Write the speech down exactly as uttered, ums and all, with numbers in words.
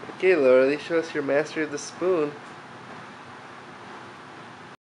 Okay, Laura, show us your mastery of the spoon.